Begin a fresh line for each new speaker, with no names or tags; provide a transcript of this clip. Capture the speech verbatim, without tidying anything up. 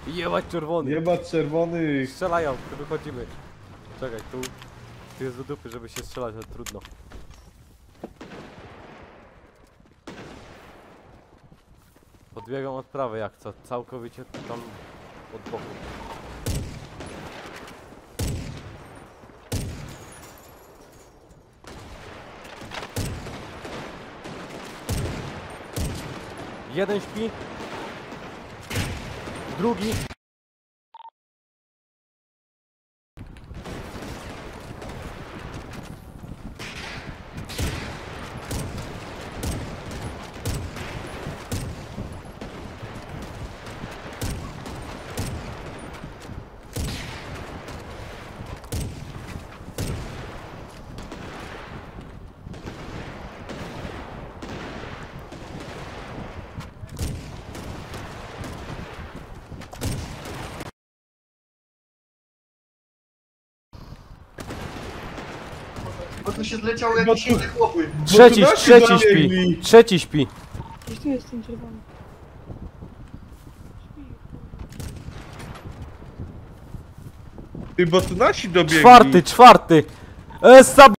Jebać czerwony.
Jebać czerwonych.
Strzelają, to wychodzimy. Czekaj, tu... Tu jest do dupy, żeby się strzelać, ale trudno. Podbiegam od prawej jak co, całkowicie tam od boku. Jeden śpi. Drugi.
Bo tu się zleciały jakieś inne chłopy.
Trzeci,
nasi
trzeci
zabiegli.
śpi. Trzeci śpi.
Gdzieś tu jest ten czerwony.
Ty, bo tu nasi dobiegli.
Czwarty, czwarty. Esa